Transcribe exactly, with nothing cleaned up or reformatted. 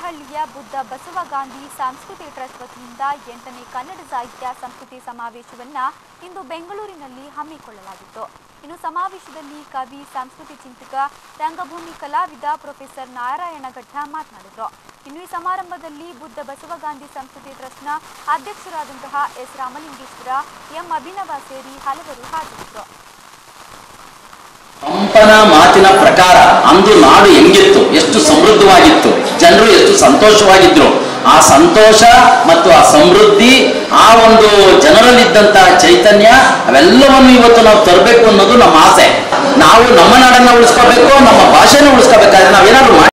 ಹುಬ್ಬಳ್ಳಿಯ ಬುದ್ಧ ಬಸವ ಗಾಂಧಿ ಸಂಸ್ಕೃತಿ ಟ್ರಸ್ಟ್ ವತಿಯಿಂದ ಎಂಟನೇ ಕನ್ನಡ ಸಾಹಿತ್ಯ ಸಂಸ್ಕೃತಿ ಸಮಾವೇಶವನ್ನು ಇಂದು ಬೆಂಗಳೂರಿನಲ್ಲಿ ಹಮ್ಮಿಕೊಳ್ಳಲಾಗಿತ್ತು. ಇನ್ನು ಸಮಾವೇಶದಲ್ಲಿ ಕವಿ, ಸಂಸ್ಕೃತಿ ಚಿಂತಕ, ರಂಗಭೂಮಿ ಕಲಾವಿದ ಪ್ರೊಫೆಸರ್ ನಾರಾಯಣ ಘಟ್ಟ ಮಾತನಾಡಿದರು. ಇನ್ನು ಈ ಸಮಾರಂಭದಲ್ಲಿ ಬುದ್ಧ ಬಸವ ಗಾಂಧಿ ಸಂಸ್ಕೃತಿ ಟ್ರಸ್ಟ್ನ ಅಧ್ಯಕ್ಷರಾದಂತಹ ಎಸ್ ರಾಮಲಿಂಗೇಶ್ವರ, ಎಂ ಅಭಿನವ ಸೇರಿ ಹಲವರು ಹಾಜರಿದ್ದರು. ಪಂಪನ ಮಾತಿನ ಪ್ರಕಾರ ಅಂದು ನಾಡು ಹೆಂಗಿತ್ತು, ಎಷ್ಟು ಸಮೃದ್ಧವಾಗಿತ್ತು, ಜನರು ಎಷ್ಟು ಸಂತೋಷವಾಗಿದ್ರು. ಆ ಸಂತೋಷ ಮತ್ತು ಆ ಸಮೃದ್ಧಿ, ಆ ಒಂದು ಜನರಲ್ಲಿದ್ದಂತಹ ಚೈತನ್ಯ, ಅವೆಲ್ಲವನ್ನು ಇವತ್ತು ನಾವು ತರಬೇಕು ಅನ್ನೋದು ನಮ್ಮ ಆಸೆ. ನಾವು ನಮ್ಮ ನಾಡನ್ನ ಉಳಿಸ್ಕೋಬೇಕು, ನಮ್ಮ ಭಾಷೆನ ಉಳಿಸ್ಕೋಬೇಕಾದ್ರೆ ನಾವೇನಾದ್ರು